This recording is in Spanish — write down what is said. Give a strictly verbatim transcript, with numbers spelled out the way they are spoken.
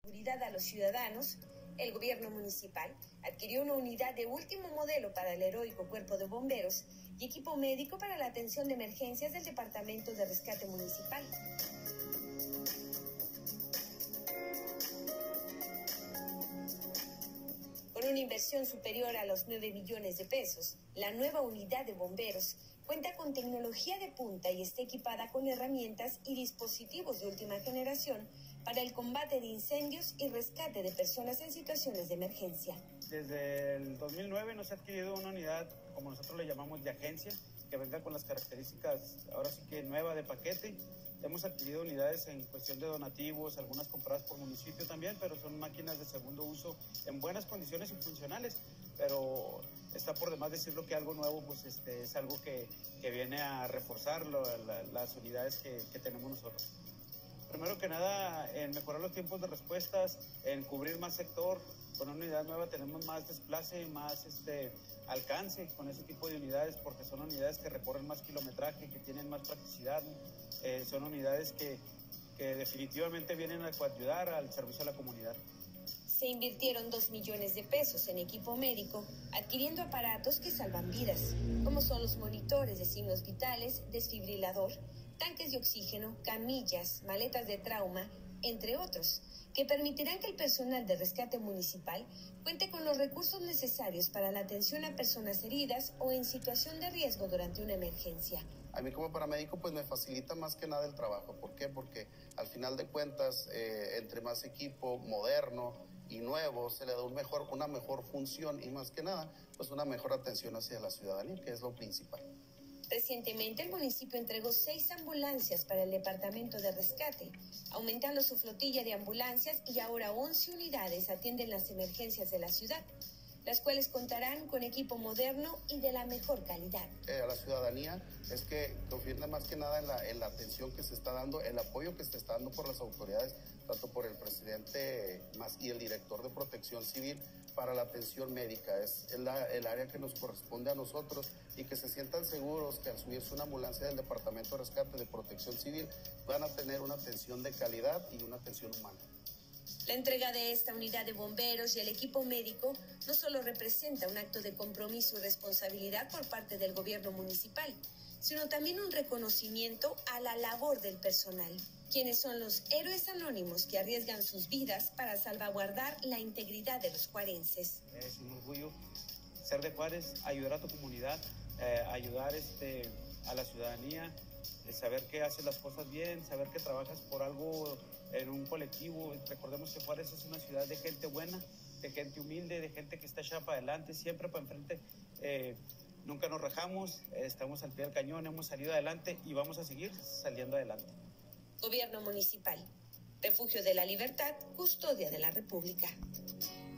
Seguridad a los ciudadanos, el gobierno municipal adquirió una unidad de último modelo para el heroico Cuerpo de Bomberos y equipo médico para la atención de emergencias del Departamento de Rescate Municipal. Con una inversión superior a los nueve millones de pesos, la nueva unidad de bomberos cuenta con tecnología de punta y está equipada con herramientas y dispositivos de última generación para el combate de incendios y rescate de personas en situaciones de emergencia. Desde el dos mil nueve nos ha adquirido una unidad, como nosotros le llamamos, de agencia, que venga con las características, ahora sí que nueva, de paquete. Hemos adquirido unidades en cuestión de donativos, algunas compradas por municipio también, pero son máquinas de segundo uso en buenas condiciones y funcionales. Pero está por demás decirlo que algo nuevo pues este, es algo que, que viene a reforzar lo, la, las unidades que, que tenemos nosotros. Primero que nada, en mejorar los tiempos de respuestas, en cubrir más sector. Con una unidad nueva tenemos más desplace, más este, alcance con ese tipo de unidades, porque son unidades que recorren más kilometraje, que tienen más practicidad. Eh, son unidades que, que definitivamente vienen a ayudar al servicio a la comunidad. Se invirtieron dos millones de pesos en equipo médico, adquiriendo aparatos que salvan vidas, como son los monitores de signos vitales, desfibrilador, tanques de oxígeno, camillas, maletas de trauma, entre otros, que permitirán que el personal de rescate municipal cuente con los recursos necesarios para la atención a personas heridas o en situación de riesgo durante una emergencia. A mí como paramédico pues me facilita más que nada el trabajo. ¿Por qué? Porque al final de cuentas, eh, entre más equipo moderno y nuevo, se le da un mejor, una mejor función y más que nada, pues una mejor atención hacia la ciudadanía, que es lo principal. Recientemente el municipio entregó seis ambulancias para el departamento de rescate, aumentando su flotilla de ambulancias y ahora once unidades atienden las emergencias de la ciudad, las cuales contarán con equipo moderno y de la mejor calidad. Eh, a la ciudadanía es que confíen más que nada en la, en la atención que se está dando, el apoyo que se está dando por las autoridades, tanto por el presidente más y el director de Protección Civil para la atención médica. Es el, el área que nos corresponde a nosotros y que se sientan seguros que al subirse una ambulancia del Departamento de Rescate de Protección Civil van a tener una atención de calidad y una atención humana. La entrega de esta unidad de bomberos y el equipo médico no solo representa un acto de compromiso y responsabilidad por parte del gobierno municipal, sino también un reconocimiento a la labor del personal, quienes son los héroes anónimos que arriesgan sus vidas para salvaguardar la integridad de los juarenses. Es un orgullo ser de Juárez, ayudar a tu comunidad, eh, ayudar este, a la ciudadanía, eh, saber que haces las cosas bien, saber que trabajas por algo en un colectivo. Recordemos que Juárez es una ciudad de gente buena, de gente humilde, de gente que está echada para adelante, siempre para enfrente. Eh, nunca nos rajamos, eh, estamos al pie del cañón, hemos salido adelante y vamos a seguir saliendo adelante. Gobierno municipal, refugio de la libertad, custodia de la República.